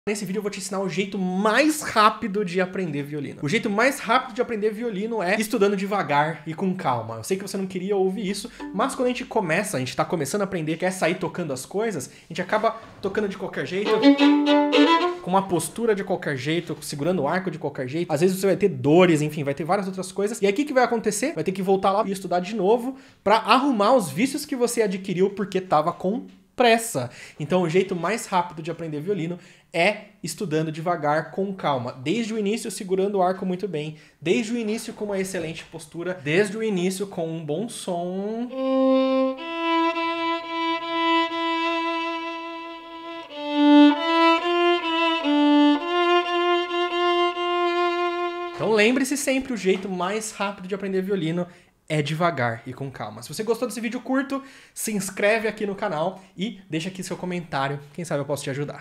Nesse vídeo eu vou te ensinar o jeito mais rápido de aprender violino. O jeito mais rápido de aprender violino é estudando devagar e com calma. Eu sei que você não queria ouvir isso, mas quando a gente tá começando a aprender, quer sair tocando as coisas, a gente acaba tocando de qualquer jeito, com uma postura de qualquer jeito, segurando o arco de qualquer jeito. Às vezes você vai ter dores, enfim, vai ter várias outras coisas. E aí o que vai acontecer? Vai ter que voltar lá e estudar de novo pra arrumar os vícios que você adquiriu porque tava com pressa. Então o jeito mais rápido de aprender violino é estudando devagar, com calma. Desde o início segurando o arco muito bem, desde o início com uma excelente postura, desde o início com um bom som. Então lembre-se sempre, o jeito mais rápido de aprender violino é devagar e com calma. Se você gostou desse vídeo curto, se inscreve aqui no canal e deixa aqui seu comentário. Quem sabe eu posso te ajudar.